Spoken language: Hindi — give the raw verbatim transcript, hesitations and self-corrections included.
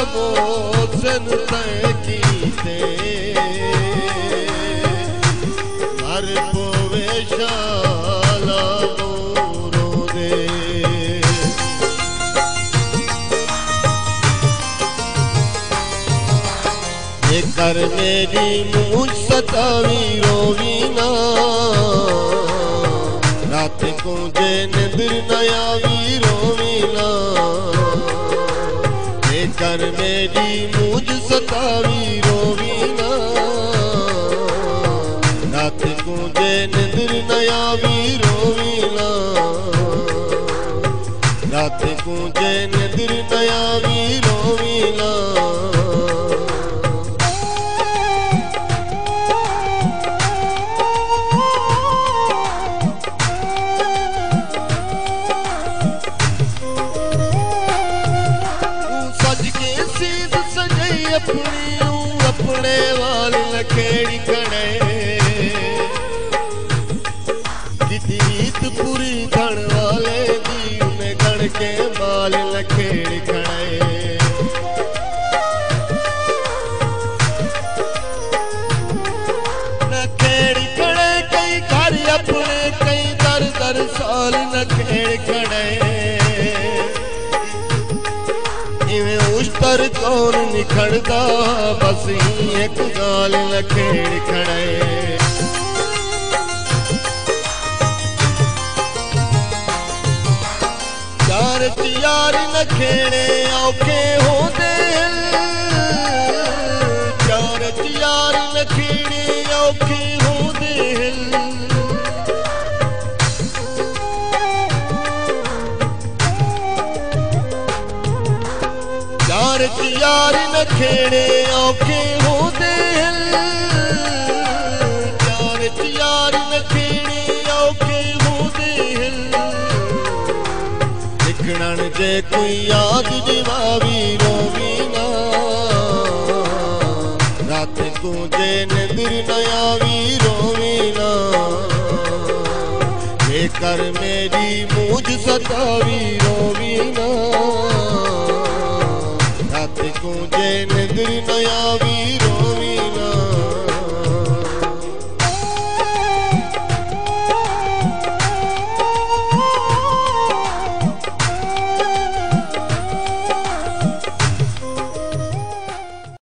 मोहसिन तय कीते हर पोवे शाला मोरो दे ये कर मेरी मूझ सतावी रोवी ना रात को जे निंद्र नया वी रोवी ना ये कर मेरी मूझ सतावी रोवी ना रात को जे निंद्र नया वी रोवी ना रात को जे निंद्र नया वी रोवी ना अपनी अपने वाल लखेड़ी खड़े रीत पूरी खड़ वाले दी उन्हें गढ़ के बाल लखेड़ी खड़े लखेड़ी खड़े कई घर अपने कई दर दर साल लखेड़ी खड़े उस्तर कौन निखड़दा बस ही एक गाल लखेड़ खड़े चार यार नखेड़े औखे होंदे चार यार नखेड़े औखे होंदे चार यार नखेड़े औखे होंदे चार यार नखेड़े औखे होंदे लिखणन जे कोई याद दिवावी रोवी ना रात को जे निंद्र नया वी रोवी ना ये कर मेरी मूझ सतावी रोवी ना रात को जे निंद्र नया वी